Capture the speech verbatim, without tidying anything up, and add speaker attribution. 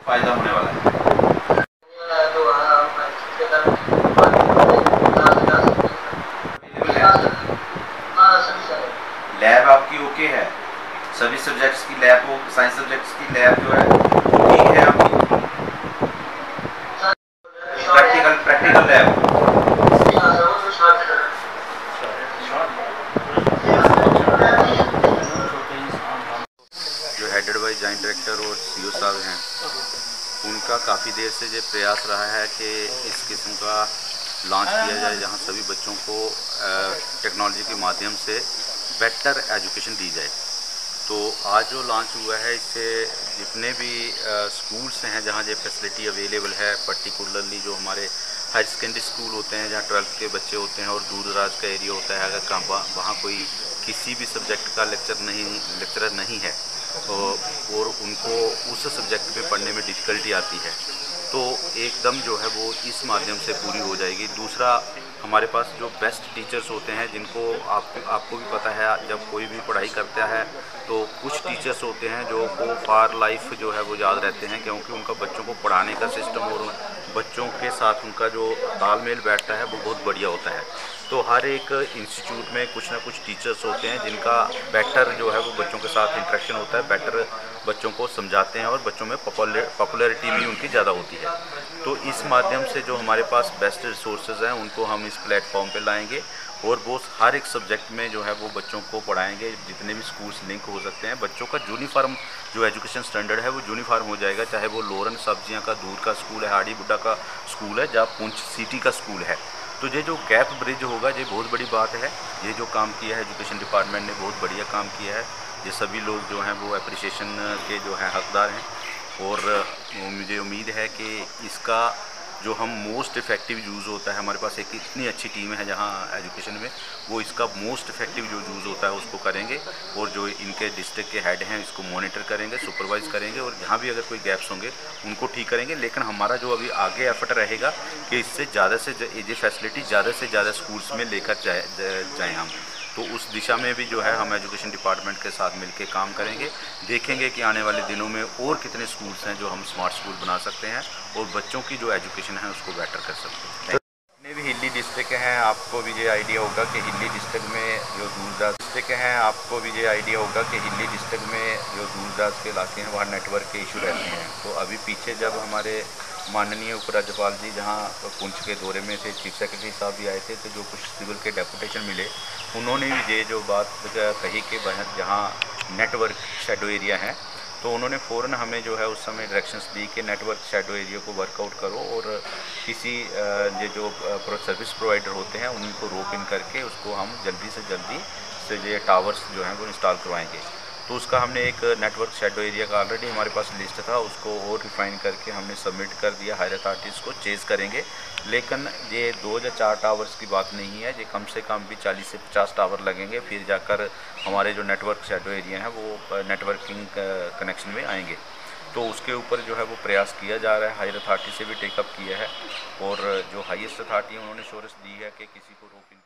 Speaker 1: फायदा होने वाला है। लैब आपकी ओके है, सभी सब्जेक्ट्स की लैब हो, साइंस सब्जेक्ट्स की लैब जो है ठीक है आपकी। प्रैक्टिकल प्रैक्टिकल लैब जो हेडेड बाई जॉइंट डायरेक्टर और सीईओ साहब हैं, उनका काफ़ी देर से ये प्रयास रहा है कि इस किस्म का लॉन्च किया जाए जहां सभी बच्चों को टेक्नोलॉजी के माध्यम से बेटर एजुकेशन दी जाए। तो आज जो लॉन्च हुआ है, इससे जितने भी स्कूल्स हैं जहां ये फैसिलिटी अवेलेबल है, पर्टिकुलरली जो हमारे हायर सेकेंडरी स्कूल होते हैं जहां ट्वेल्थ के बच्चे होते हैं और दूर दराज का एरिया होता है, अगर कहाँ वहाँ कोई किसी भी सब्जेक्ट का लेक्चर नहीं लेक्चरर नहीं है तो और उनको उस सब्जेक्ट में पढ़ने में डिफ़िकल्टी आती है, तो एकदम जो है वो इस माध्यम से पूरी हो जाएगी। दूसरा, हमारे पास जो बेस्ट टीचर्स होते हैं जिनको आप आपको भी पता है, जब कोई भी पढ़ाई करता है तो कुछ टीचर्स होते हैं जो को फार लाइफ जो है वो याद रहते हैं, क्योंकि उनका बच्चों को पढ़ाने का सिस्टम और बच्चों के साथ उनका जो तालमेल बैठता है वो बहुत बढ़िया होता है। तो हर एक इंस्टीट्यूट में कुछ ना कुछ टीचर्स होते हैं जिनका बेटर जो है वो बच्चों के साथ इंटरेक्शन होता है, बेटर बच्चों को समझाते हैं और बच्चों में पॉपुलैरिटी भी उनकी ज़्यादा होती है। तो इस माध्यम से जो हमारे पास बेस्ट रिसोर्सेज हैं उनको हम इस प्लेटफॉर्म पे लाएंगे और वो हर एक सब्जेक्ट में जो है वो बच्चों को पढ़ाएंगे। जितने भी स्कूल्स लिंक हो सकते हैं, बच्चों का यूनिफॉर्म जो एजुकेशन स्टैंडर्ड है वो यूनिफॉर्म हो जाएगा, चाहे वो लोरन सब्जियां का दूर का स्कूल है, हाड़ी बुड्ढा का स्कूल है, या पुंछ सिटी का स्कूल है। तो ये जो गैप ब्रिज होगा, ये बहुत बड़ी बात है। ये जो काम किया है एजुकेशन डिपार्टमेंट ने, बहुत बढ़िया काम किया है। ये सभी लोग जो हैं वो अप्रिसिएशन के जो हैं हकदार हैं और मुझे उम्मीद है कि इसका जो हम मोस्ट इफ़ेक्टिव यूज़ होता है, हमारे पास एक इतनी अच्छी टीम है जहां एजुकेशन में, वो इसका मोस्ट इफ़ेक्टिव जो यूज़ होता है उसको करेंगे और जो इनके डिस्ट्रिक्ट के हेड हैं इसको मॉनिटर करेंगे, सुपरवाइज़ करेंगे और जहाँ भी अगर कोई गैप्स होंगे उनको ठीक करेंगे। लेकिन हमारा जो अभी आगे एफर्ट रहेगा कि इससे ज़्यादा से ये फैसिलिटी ज़्यादा से ज़्यादा स्कूल्स में लेकर जाए जाएँ हम। तो उस दिशा में भी जो है हम एजुकेशन डिपार्टमेंट के साथ मिलकर काम करेंगे। देखेंगे कि आने वाले दिनों में और कितने स्कूल्स हैं जो हम स्मार्ट स्कूल बना सकते हैं और बच्चों की जो एजुकेशन है उसको बेटर कर सकते हैं। जितने भी हिली डिस्ट्रिक्ट हैं, आपको भी ये आइडिया होगा कि हिली डिस्ट्रिक्ट में जो दूर दराज डिस्ट्रिक्ट हैं आपको भी ये आइडिया होगा कि हिली डिस्ट्रिक्ट में जो दूर दराज के इलाके हैं वहाँ नेटवर्क के इशू रहते हैं। तो अभी पीछे जब हमारे माननीय उपराज्यपाल जी जहाँ पुंछ के दौरे में थे, चीफ सेक्रेटरी साहब भी आए थे, तो जो कुछ सिविल के डेपुटेशन मिले उन्होंने भी ये जो बात कही कि जहाँ नेटवर्क शैडो एरिया है, तो उन्होंने फ़ौरन हमें जो है उस समय डायरेक्शंस दी कि नेटवर्क शैडो एरिया को वर्कआउट करो और किसी ये जो सर्विस प्रोवाइडर होते हैं उनको रोप इन करके उसको हम जल्दी से जल्दी से ये टावर्स जो हैं वो इंस्टॉल करवाएंगे। तो उसका हमने एक नेटवर्क शैडो एरिया का ऑलरेडी हमारे पास लिस्ट था, उसको और रिफाइन करके हमने सबमिट कर दिया हायर अथॉरिटीज़ को, चेज़ करेंगे। लेकिन ये दो या चार टावर्स की बात नहीं है, ये कम से कम भी चालीस से पचास टावर लगेंगे, फिर जाकर हमारे जो नेटवर्क शैडो एरिया हैं वो नेटवर्किंग कनेक्शन में आएंगे। तो उसके ऊपर जो है वो प्रयास किया जा रहा है, हायर अथॉरिटी से भी टेकअप किया है और जो हाईएस्ट अथॉरिटी है उन्होंने श्योरेंस दी है कि किसी को रोक